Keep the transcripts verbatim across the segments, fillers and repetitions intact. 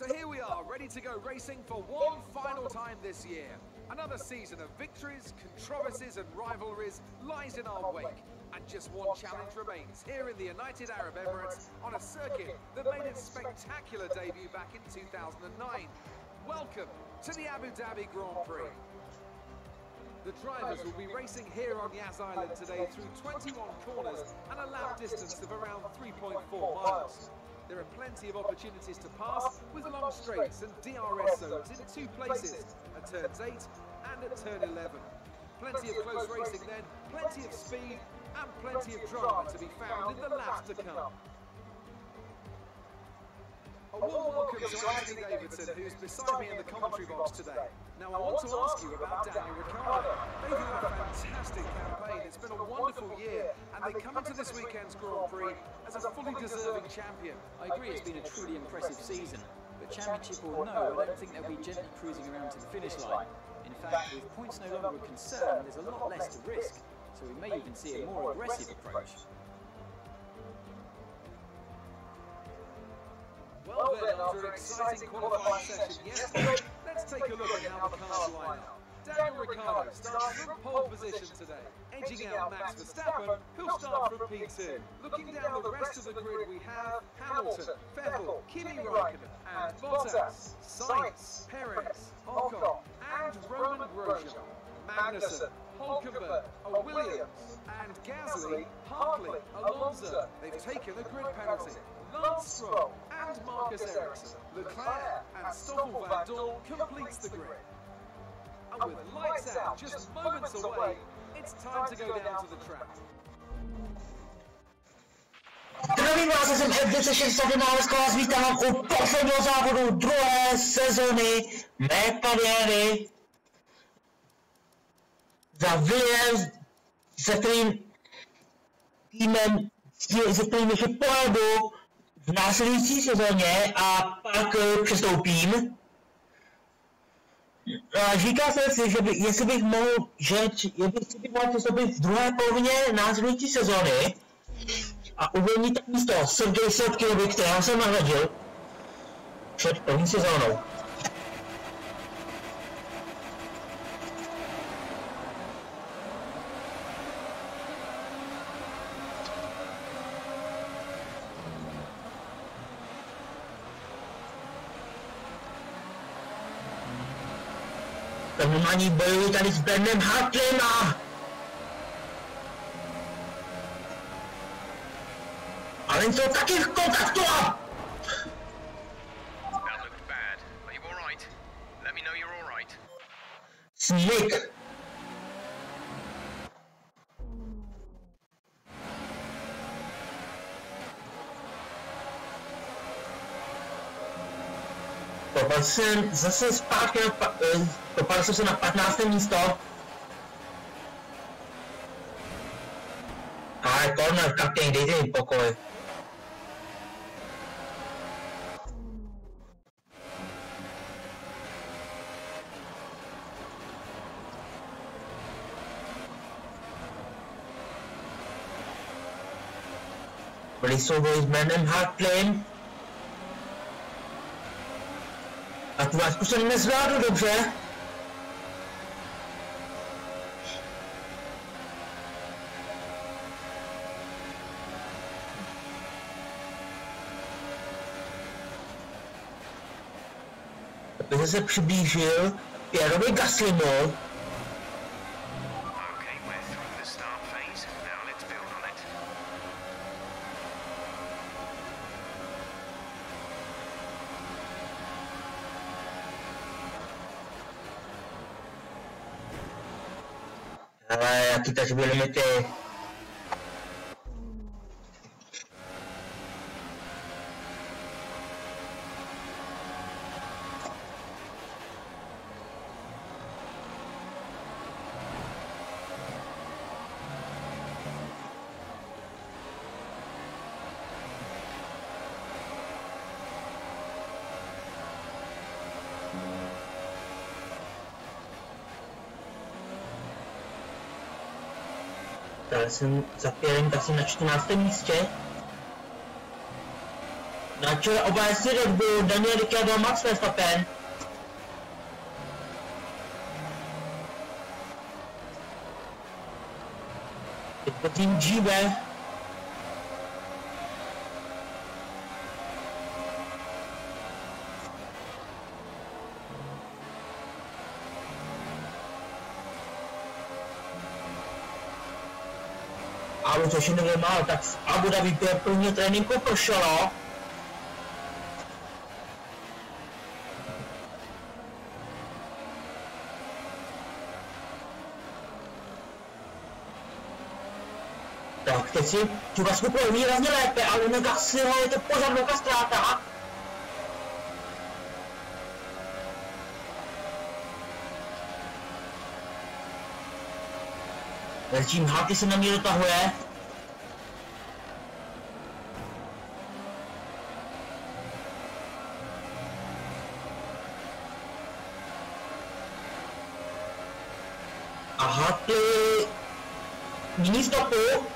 So here we are, ready to go racing for one final time this year. Another season of victories, controversies and rivalries lies in our wake. And just one challenge remains here in the United Arab Emirates on a circuit that made its spectacular debut back in two thousand nine. Welcome to the Abu Dhabi Grand Prix. The drivers will be racing here on Yas Island today through twenty-one corners and a lap distance of around three point four miles. There are plenty of opportunities to pass with long straights and D R S zones in two places, at turns eight and at turn eleven. Plenty of close racing then, plenty of speed and plenty of drama to be found in the laps to come. A warm welcome to Anthony Davidson, who's beside me in the commentary box today. Now I want to ask you about Daniel Ricciardo. They've had a fantastic campaign, it's been a wonderful year, and they come into this weekend's Grand Prix as a fully deserving champion. I agree, it's been a truly impressive season, but championship or no, I don't think they'll be gently cruising around to the finish line. In fact, with points no longer a concern, there's a lot less to risk, so we may even see a more aggressive approach. Well then, after an exciting qualifying session yesterday, let's take a look at how the cars line up. Daniel Ricciardo starts from pole position today, edging out Max Verstappen, who'll start from P two. Looking down the rest of the grid, we have Hamilton, Vettel, Kimi Räikkönen, and Bottas, Sainz, Perez, Ocon, and Roman Grosjean, Magnussen, Hulkenberg, Williams, and Gasly, Hartley, Alonso. They've taken a grid penalty. Lance Stroll and Marcus Ericsson, Leclerc and Stoffel Van Dorn completes the grid. And with lights out just moments away, it's time to go down to the track. Zdravím vás, já jsem F deset šedesát jedna, dneska vás vítám u posledního závodu druhé sezony mé kariéry za Williams, se kterým týmem, se kterým ještě pojedu v následující sezóně a pak přestoupím. Říkal jsem si, že by, jestli bych mohl, že jestli bych mohl přestoupit v druhé polovině následující sezóny a uvolnit tak místo Sergej Sletkilovi, kterého jsem nahradil před první sezónou. Normální bojují tady s Bernem Hartlem a... Ale jsou taky v kontaktu a... Sník. Dopadl jsem zase zpátky, dopadl jsem se na patnácté místo. Ale corner, kapitán, dejte mi pokoj. Byli souboj s jménem Hartlem. A tu vážku jsem nezvládl dobře. Protože se přiblížil Pierovi Gaslymu. Ale kita sebelum limity. Já jsem za Pierrem asi na čtrnáctém místě. Na čele obecně Red Bull, Daniel Ricciardo, Max Verstappen. Teď po tým G B. Ale to ještě nebylo málo, tak v Abu Dhabi prvního tréninku prošlo. Tak, teď si tu Gasku pojde výrazně lépe, ale na Gaslyho je to pořád velká ztráta. Tím Háky se na mě dotahuje. A Hartley mini stopu.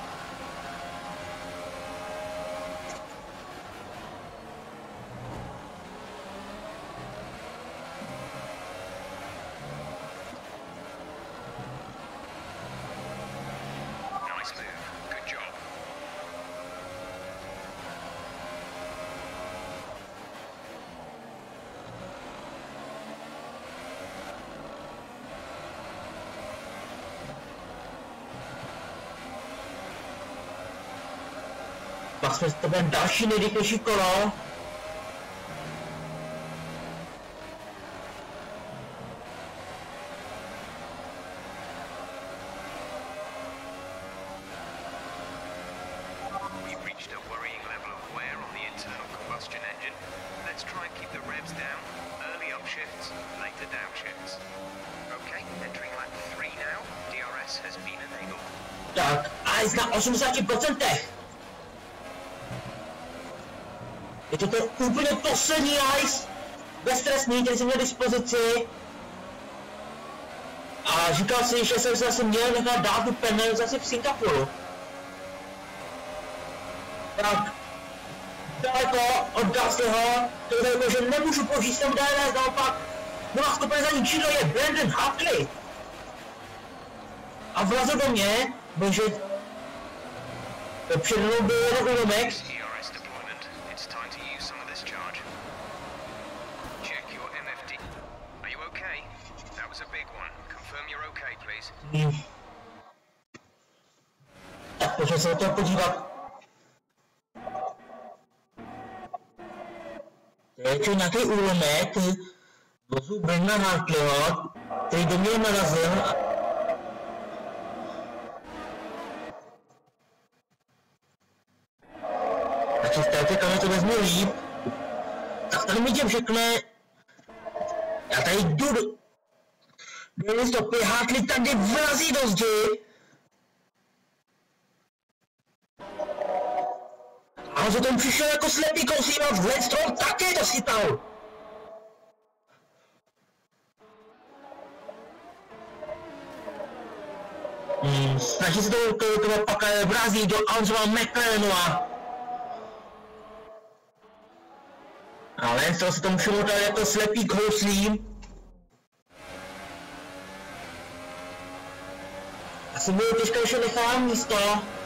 Pak jsme to bude další nejrychlejší kolo. Tak, a je na osmdesát procent. Je to ten úplně poslední ice, beztrestný, který jsem měl dispozici. A říkal si, že jsem se zase měl nechat dát tu penalizaci v Singapuru. Tak, daleko od Gaslyho, to je jako, že nemůžu použít ten D R S, naopak byla schopen za ní čidlo je Brandon Hartley. A vlezl do mě, protože před mnou byl jeden úlomek. Hmm. Tak pojďme se na to podívat. To je to nějaký úlomek vozu Brandona Hartleyho, který do mě narazil. Takže v této kameře to vezmu líp. Tak tady mi těm řekne, já tady jdu do... do stopy, Hartley tady vrazí do zdi. A on se tomu přišel jako slepý kousím a Glenstrom také to schytal. Hmm, snaží se to, to, to pak vrazí do Alonsova McLarenova. A Lance se tomu všemu dal jako slepý kouslím. Asi bude těžké, že nechám místo.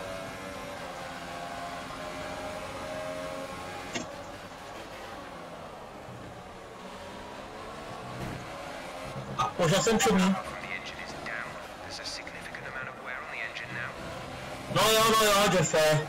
A pořád jsem před ní. No jo, no jo, Jeffe.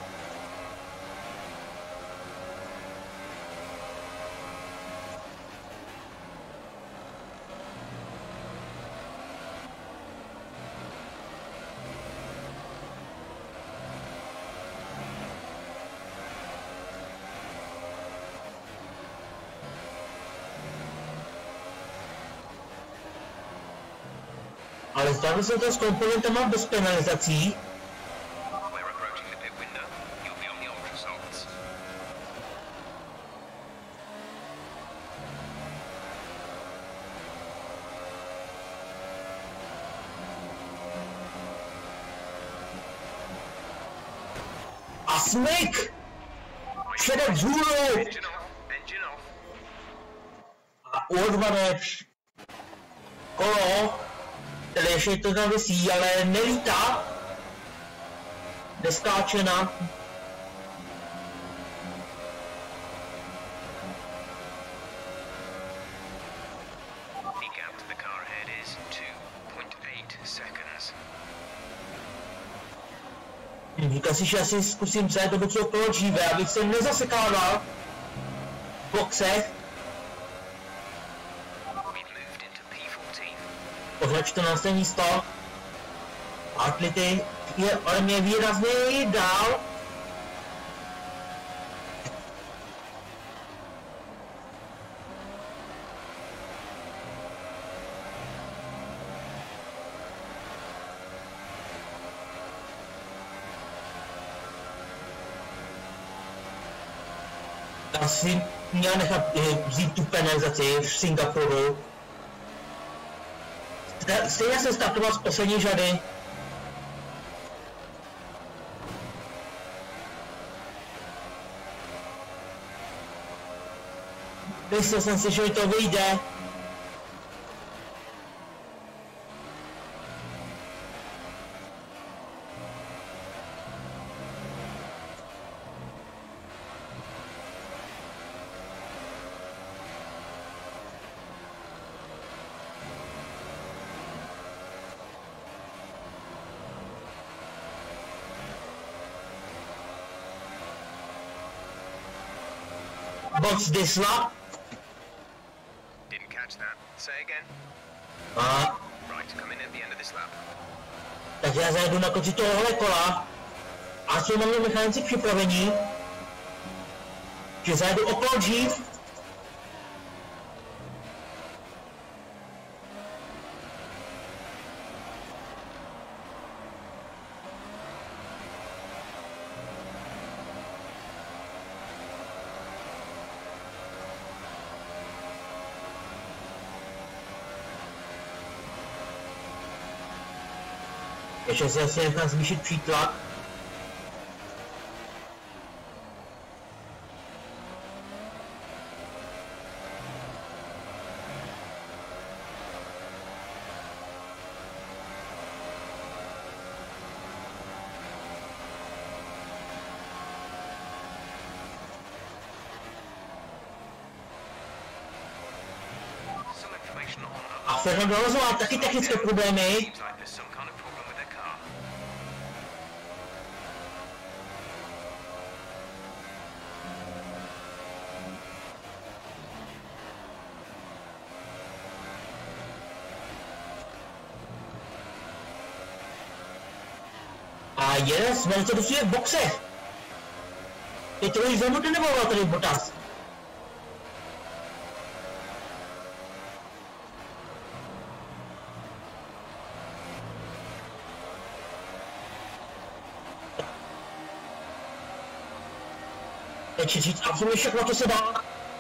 Ale zdává se to s komponentama bez penalizací. A smyk! Předek vzhůru! A urvané kolo, které ještě to tam visí, ale nelítá, neskáče nám. Říká si, že asi zkusím zajet do boxu okolo dříve, abych se nezasekával v boxech. Pořád čtrnácté místo. Atlety je ale mě výrazně dál. Asi měl nechat vzít tu penalizaci v Singapuru. Stejně jsem startoval z poslední řady. Myslel jsem si, že mi to vyjde. Box this lap. Didn't catch that. Say again. A Right, come in at the end of this lap. takže já zajedu na konci tohohle kola. A jsou na mě mechanici připravení, že zajedu okolo dřív. Ještě se asi nechám zvýšit přítlak. A Fernando Alonso má taky technické problémy. A jeden z Mercedesů je v boxech. Je to již zamutný nebo tady Bottas? Teď říct absolutně všechno, co se dá.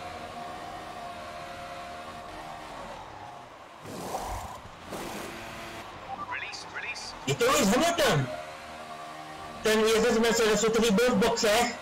Je to Lewis Hamilton. Ten jezdec z Mercedesu, který byl v boxech.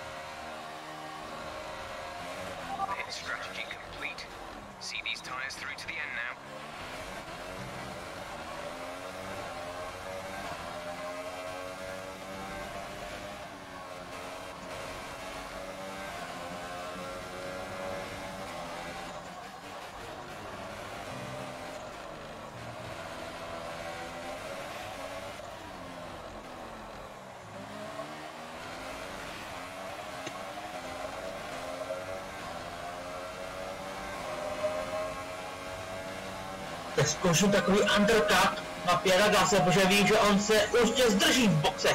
Tak zkouším takový undercut na Pierre Gasly, protože vím, že on se určitě zdrží v boxe.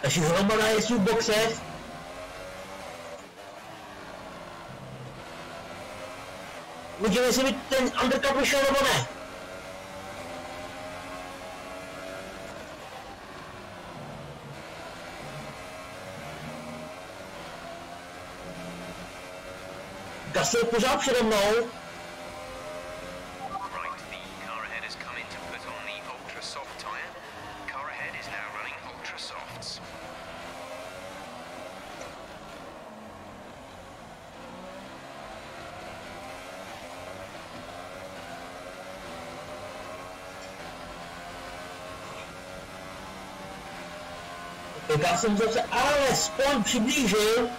Až hromada jezdí v boxech. Uvidíme, jestli by ten undercut vyšel nebo ne. Gasly je pořád přede mnou. Right, the car ahead has come in to put on the ultra soft tyre. Car ahead is now running ultra softs. Já jsem zase alespoň přiblížil.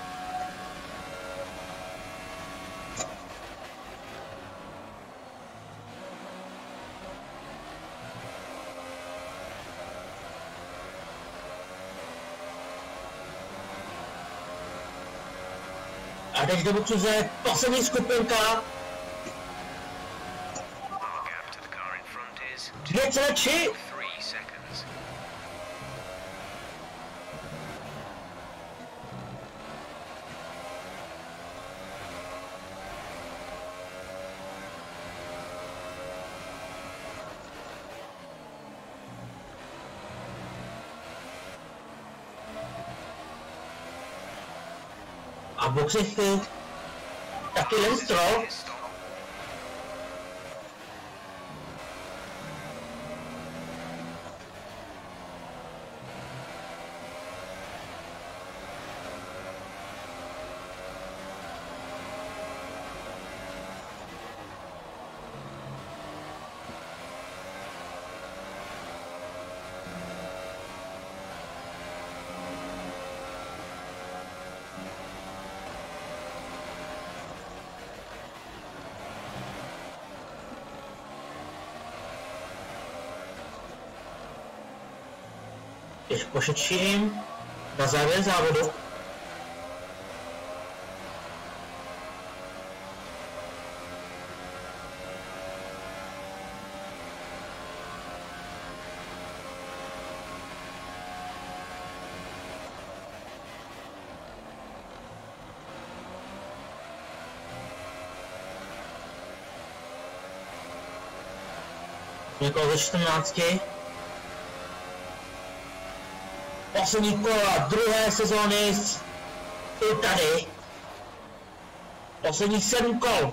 A teď do boxu je poslední skupinka. Our gap to the car in front is dvě celé tři. three seconds. A v boxech taky Lance Stroll. Teď pošetřím na závěr závodu. Někoho ze čtrnácti. Poslední kola druhé sezóny je tady. Posledních sedm kol.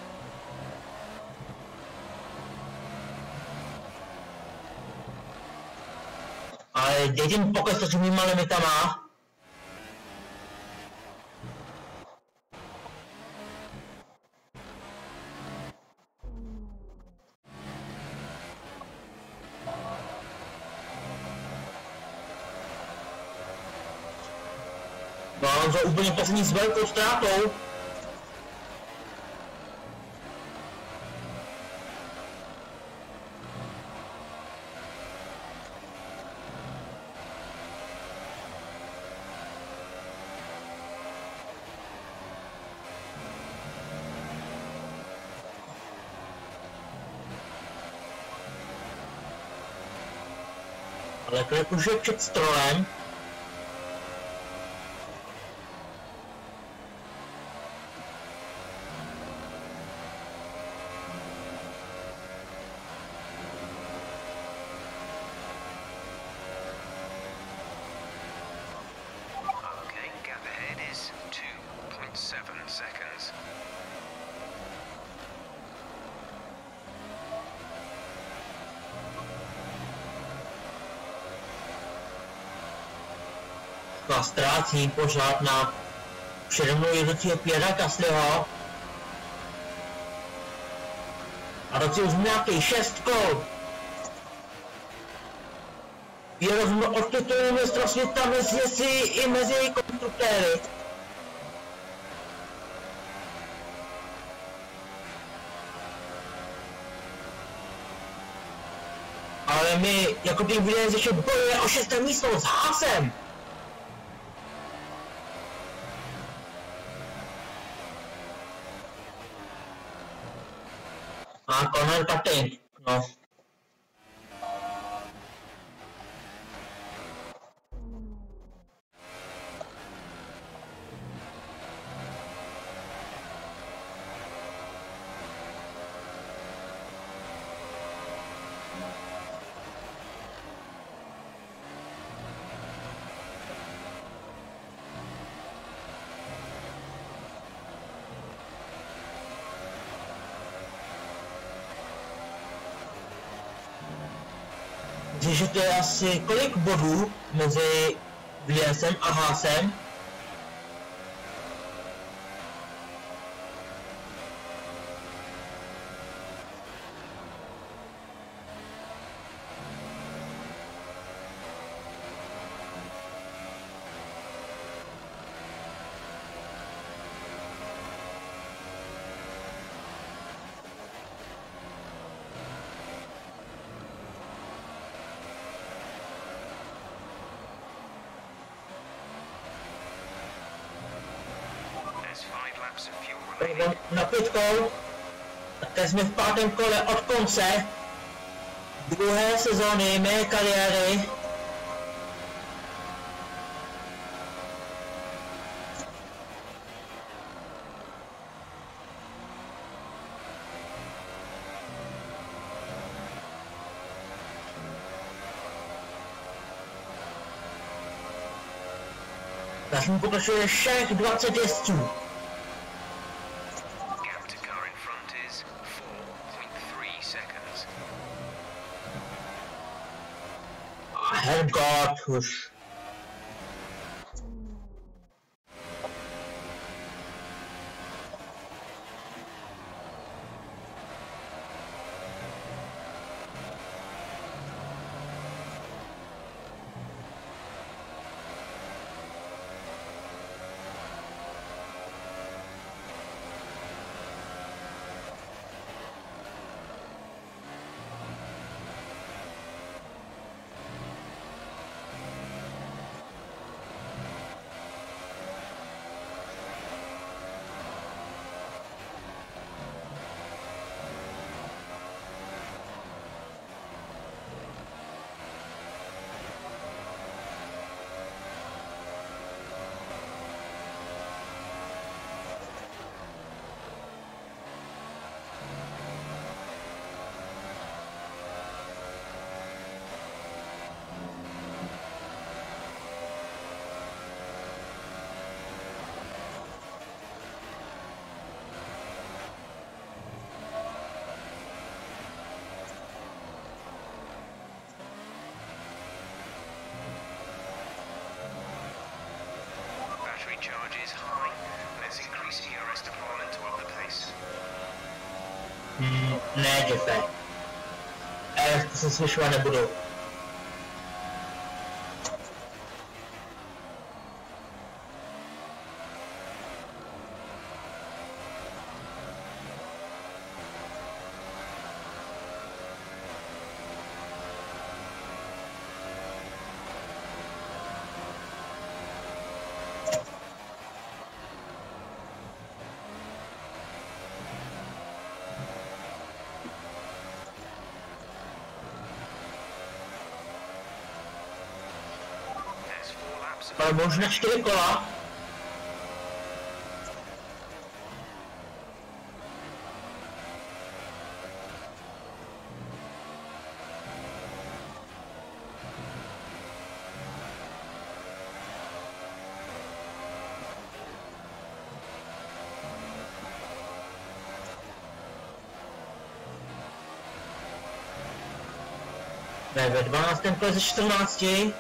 Ale jediný pokles s těmýma limitama. No, on to úplně poslední s velkou ztrátou. Ale Leclerc už je před Strollem. Okay, gap ahead is two point seven seconds. A ztrácí pořád na přede mnou jedoucího Pierra Gaslyho. A roci už nějaký šest kol. Je rozhodl od titulu mistra světa mezi si i mezi konstruktéry. Ale my jako tým Williams ještě bojuje o šesté místo s Haasem. A corner cutting, no. myslím, že to je asi kolik bodů mezi Williamsem a Haasem. Na pět kol, také jsme v pátém kole od konce druhé sezóny mé kariéry. Nás mu pokračuje všech dvacet jezdců. Herrgott, husch. Charge is high. Let's increase E R S deployment to up the pace. Hmm, ne, Jeffe. E R S se zvyšovat nebudou. Ale možná čtyři kola. Ne, ve dvanáctém kole ze čtrnácti.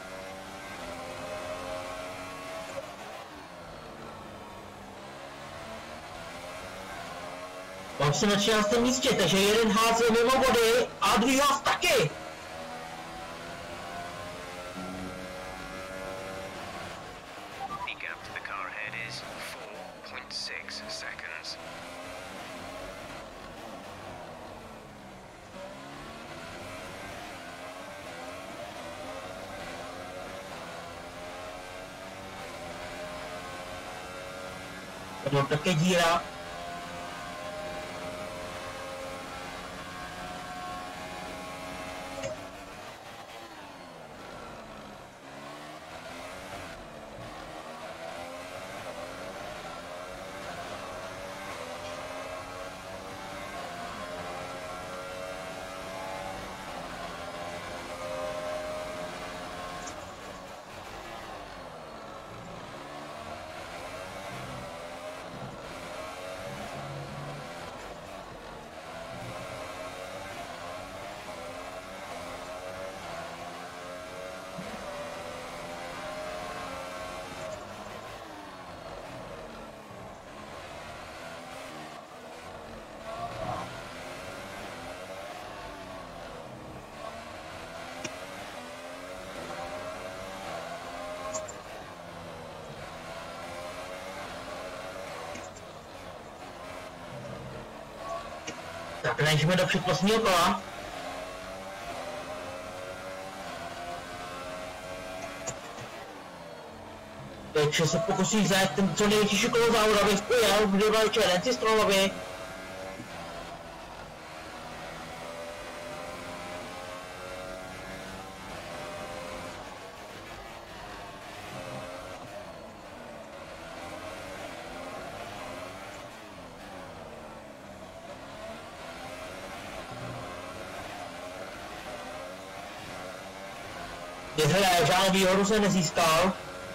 Mám se na třináctém místě, takže jeden ház je mimo body a druhý ház taky. The gap to the car ahead is four point six seconds. To mám také díra. Tak nejdeme do předposledního kola. Takže se pokusí zajet ten co největší kolozávod, abych ujel v bývalý čerenci Strolovi. Hele, žádnou výhodu se nezískal.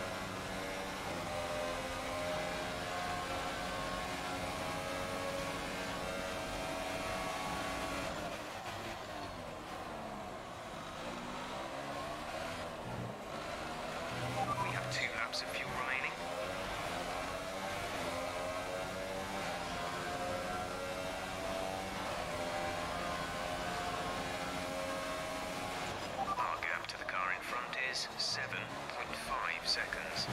seven point five seconds.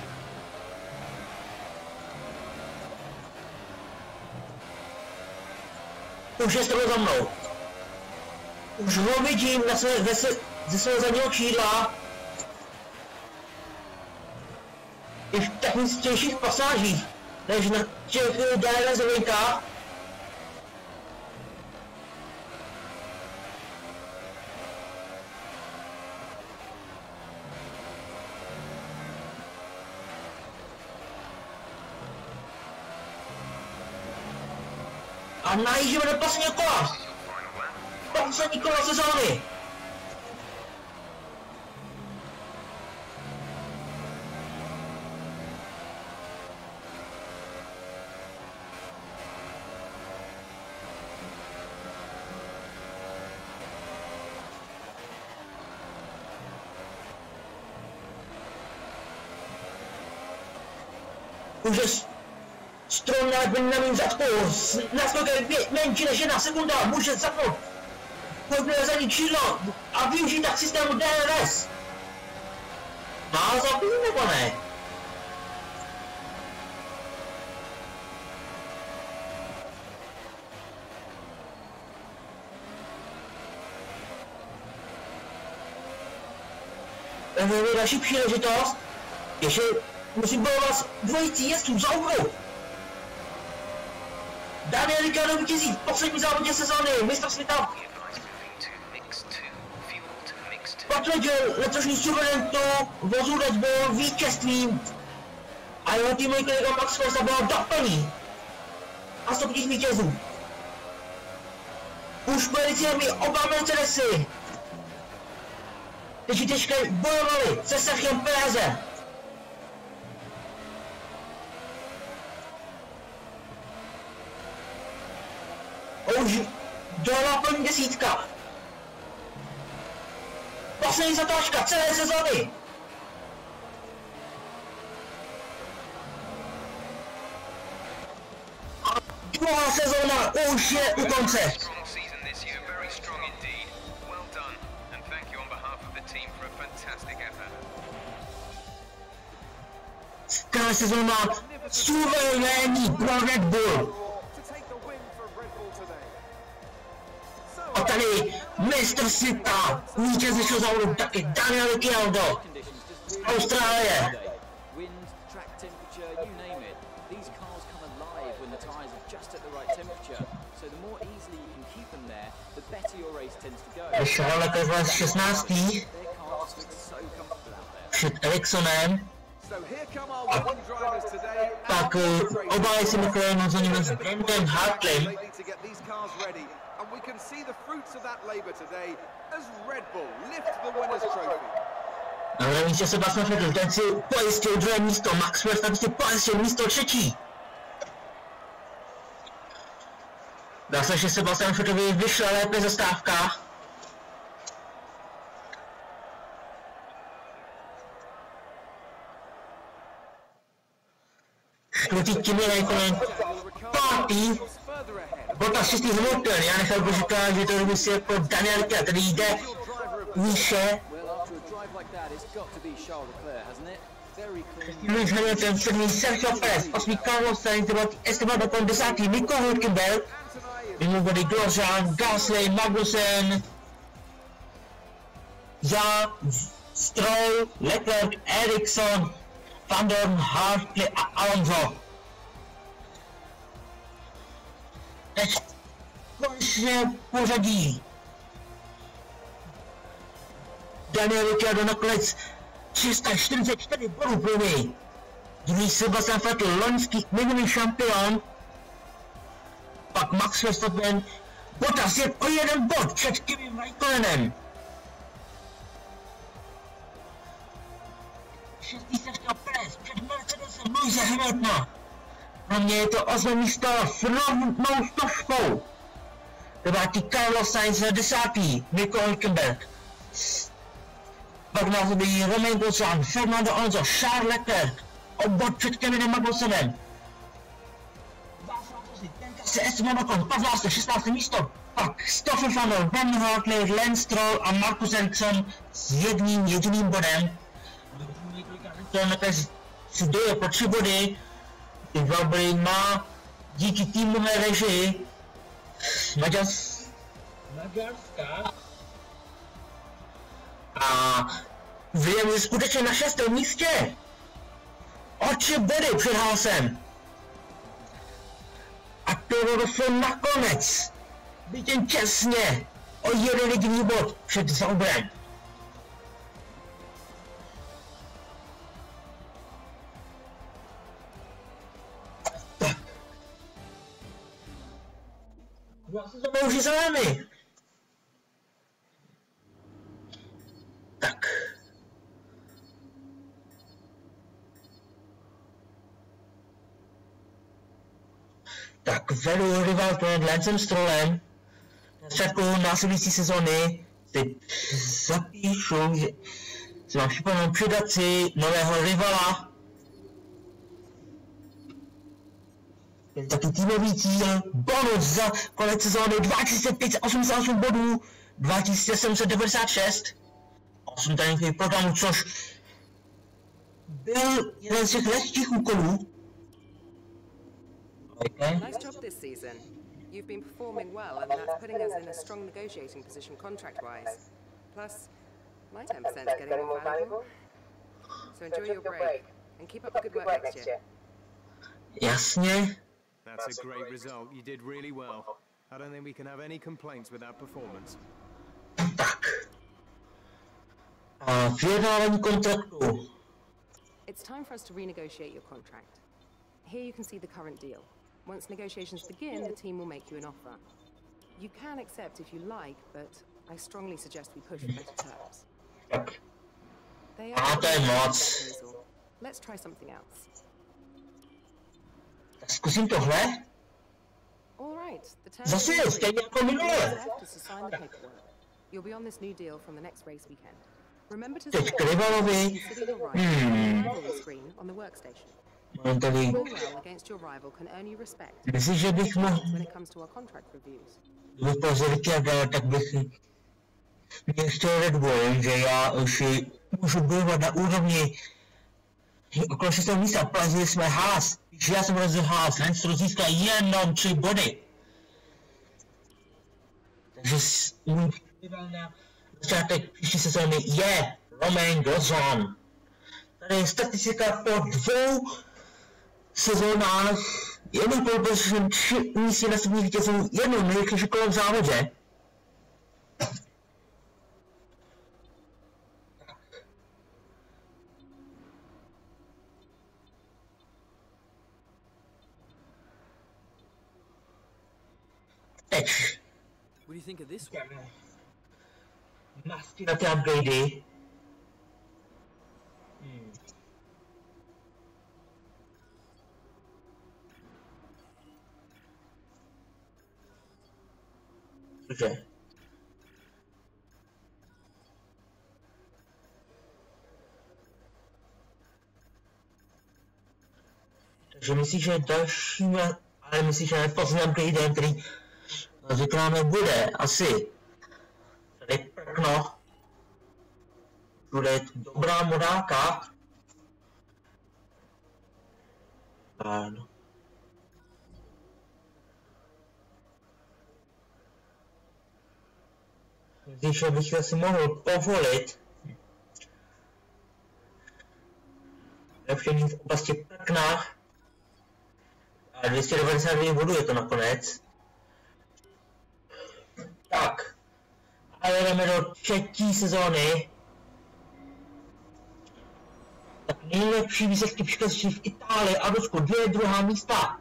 Už je stroj za mnou. Už ho vidím na své, ze, ze svého zadního křídla. I v techničtějších pasážích, než na těch D R S linkách. A najížděme do posledního kola. Poslední kola sezóny. Už je strom na mým zadku, naskokem menší než jedna sekunda, může zapnout podle zadní křídlo a využít tak systému D R S. Má zapít nebo ne? Tady je další příležitost, ještě musím bojovat dvojicí jezdců za úhlu. Daniel Ricciardo vítězí v poslední závodě sezóny, mistr světa. Potvrdil letošní suverenitu vozu Red Bull vítězstvím a jeho týmový kolega Max Verstappen byl doplní a stupních vítězů. Už byli cílemi oba Mercedesy, kteří teďka bojovali se Sergiem Pérezem. Už dolá plní desítka. Poslední zatáčka celé sezóny. A druhá sezóna už je u konce. Ta sezóna suverénní pro Red Bull. A tady mistr světa, vítěz vyšel závodu taky Daniel Ricciardo, Austrálie. Vyšel letos šestnáctý před Ericssonem. A pak oba si Michael Manzoni s Brendan Hartley. And we can see the fruits of that labor today as Red Bull lift the winners' trophy. Na druhém místě Sebastian Vettel, ten si pojistil druhé místo, Max Verstappen si pojistil místo třetí. Dá se, že Sebastian Vettel vyšel lépe ze stávka. Čtvrtý Kimi Räikkönen, pátý. Bottas šestý Hamilton, já nechal poříkat, že to musí jako Daniel Ricciardo, který jde výše. Lewis Hamilton, sedmý Sergio Perez, osmý Carlos Sainz, devátý Esteban Ocon, desátý Nico Hülkenberg, mimo body Grosjean, Gasly, Magnussen, já, Stroll, Leclerc, Ericsson, Van Dorn, Hartley a Alonso. Teď konečně pořadí. Daniel Ricciardo nakonec tři sta čtyřicet čtyři bodů pro něj. Druhý Sebastian Vettel, loňský minulý šampion. Pak Max Verstappen, Bottas jen o jeden bod před Kimim Raikkonenem. Šestý Sergio Perez před Mercedesem Lewise Hamiltona. Pro mě je to osmé místo s rovnou stovkou. Devátý Carlos Sainz na desátý Nico Hülkenberg. Pak následují Romain Grosjean, Fernando Alonso, Charles Leclerc, o bod před Kevinem Magnussenem. C S Monaco, patnácté šestnácté místo, pak Stoffel van Dorn, Ben Hartley, Lance Stroll a Marcus Ericsson s jedním jediným bodem. To nakonec si doje po tři body, ty dva body má díky týmové režii Maďars... Maďarska. A Williams je skutečně na šestém místě. O tři body před Haasem. A to došlo nakonec. Byť jen těsně o jeden jediný bod před Sauberem. Tak. Vlastně to už za námi. Tak. Tak vedu rival před Lancem Strollem. Na začátku následující sezóny teď zapíšu, že si mám připomenout přidat si nového rivala. Je taky týmový cíl, bonus za konec sezóny dva tisíce pět set osmdesát osm bodů, dva tisíce sedm set devadesát šest. osm tréninkových programů, což byl jeden z těch lehčích úkolů. Okay. Nice job this season. You've been performing well, and that's putting us in a strong negotiating position contract-wise. Plus, my ten percent is getting more valuable. So enjoy your break and keep up the good work next year. Jasně. That's a great result. You did really well. I don't think we can have any complaints with that performance. Tak. A vyjednávání kontraktu. It's time for us to renegotiate your contract. Here you can see the current deal. Once negotiations begin, the team will make you an offer. You can accept if you like, but I strongly suggest we push for better terms. Tak. They A to je moc. proposal. Let's try something else. Tak zkusím tohle. All right. The terms Zase are stejně jako minule. left is to sign the paperwork. You'll be on this new deal from the next race weekend. Remember to Teď k rivalovi. consider your right Hmm. rivalry screen on the workstation. Mám tady. Doing well against your rival can earn you respect Myslím, že bych mohl. when it comes to our contract reviews. Kdybych pouze Ricciarda, tak bych mě chtěl Red Bull, že já už můžu bojovat na úrovni okolo šestého místa. Plazili jsme Haas, když já jsem rozděl Haas, Lance získal jenom tři body. Takže můj rival na začátek příští sezóny je Romain Grosjean. Tady je statistika po dvou sezónách, jednou pole position, tři místě nastupních vítězů, jednou nejrychlejší kolo v závodě. Teď. What do you think of this one? Masky na ty upgradey. Hmm. Cože? Takže myslíš, že další, ale myslíš, že poslední upgrade, který zvykláme bude, asi. Tady prkno. Bude dobrá modálka. Ano. Když bych asi mohl povolit lepšení v oblasti prkna a dvě stě devadesát devět bodů je to nakonec. Tak. A jdeme do třetí sezóny. Tak nejlepší výsledky přišly v Itálii a Rusku, dvě druhá místa.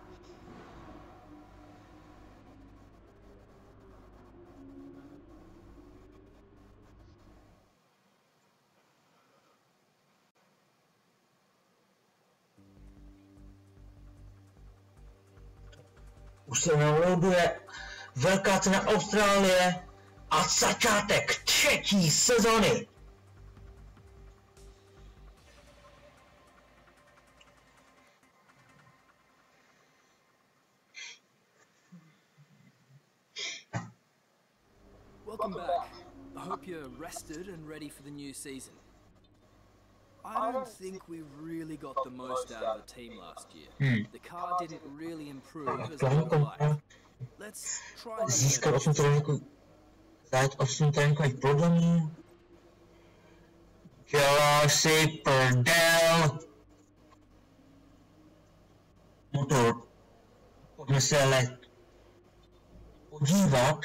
Už se downloaduje velká cena Austrálie a začátek třetí sezony. Welcome back. I hope you're rested and ready for the new season. I don't think we really got the most out of the team last year. Hmm. The car didn't really improve as I would like. Let's try and Získat osm tréninku, zajít osm tréninkových problémů. Děláš si prdel. Motor. Pojďme se ale podívat.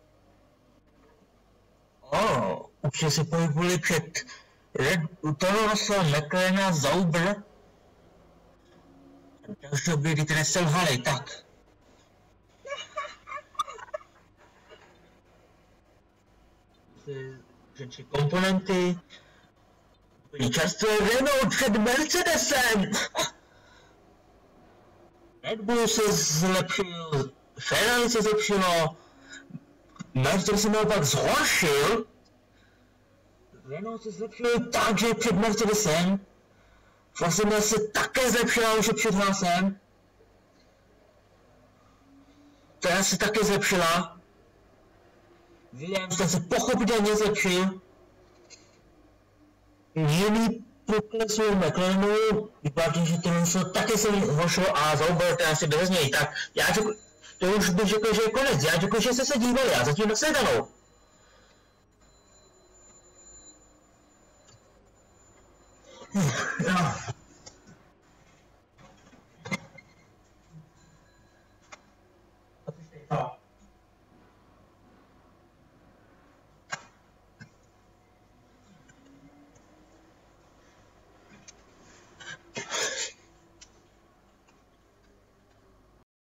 Oh, už se pohybuli před Red Toro Rosso, McLarena, Sauber. Další obědy, které selhaly, tak. Řeči komponenty. Čerstvé Renault před Mercedesem. Red Bull se zlepšil, Ferrari se zlepšilo, Mercedes se naopak zhoršil. Renault se zlepšil tak, že před Mercedesem. Vlastně se také zlepšila už před Haasem. Teda se také zlepšila. Williams se pochopitelně zlepšil. Jiný pokles u McLarenu, vypadá, že to se také se zhoršilo a Sauber teda si bez něj. Tak já řekl, to už bych řekl, že je konec. Já řekl, že jste se dívali a zatím nasledanou. No.